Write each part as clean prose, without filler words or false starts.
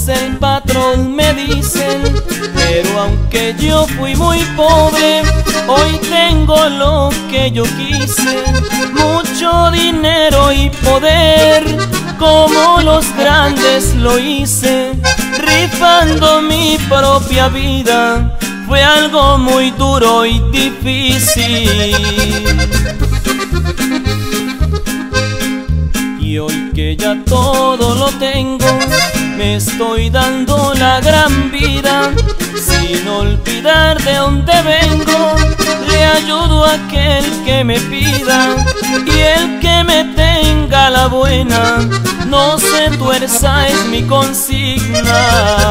todos el patrón me dicen, pero aunque yo fui muy pobre, hoy tengo lo que yo quise, mucho dinero y poder, como los grandes lo hice, rifando mi propia vida, fue algo muy duro y difícil. Y hoy que ya todo lo tengo, me estoy dando la gran vida, sin olvidar de dónde vengo, le ayudo a aquel que me pida, y el que me tenga la buena, no se tuerza, es mi consigna.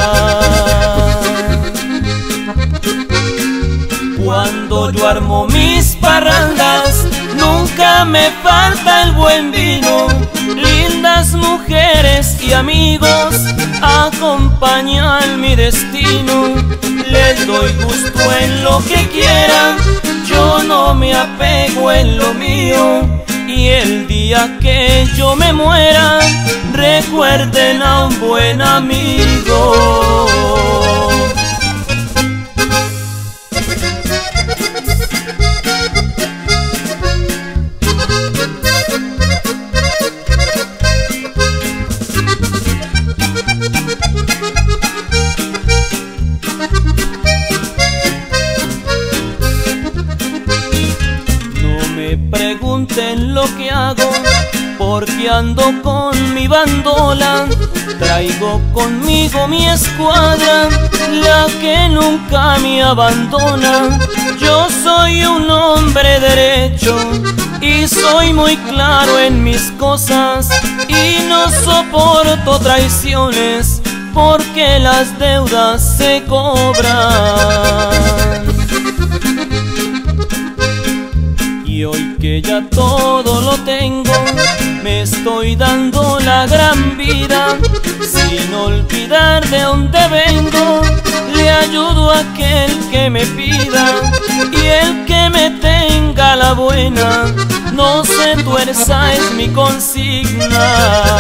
Cuando yo armo mis parrandas, nunca me falta el buen vino, lindas mujeres y amigos acompañan mi destino. Les doy gusto en lo que quieran, yo no me apego en lo mío, y el día que yo me muera, recuerden a un buen amigo. Pregunten lo que hago, porque ando con mi bandola, traigo conmigo mi escuadra, la que nunca me abandona. Yo soy un hombre derecho y soy muy claro en mis cosas, y no soporto traiciones, porque las deudas se cobran. Y hoy que ya todo lo tengo, me estoy dando la gran vida, sin olvidar de dónde vengo, le ayudo a aquel que me pida, y el que me tenga la buena, no se tuerza, es mi consigna.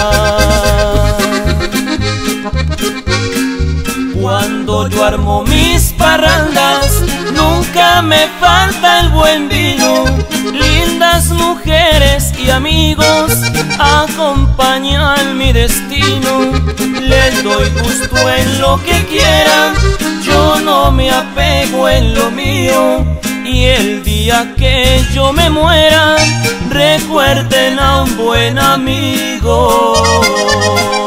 Cuando yo armo mis parrandas, nunca me falta el buen vino, lindas mujeres y amigos acompañan mi destino. Les doy gusto en lo que quieran, yo no me apego en lo mío, y el día que yo me muera, recuerden a un buen amigo.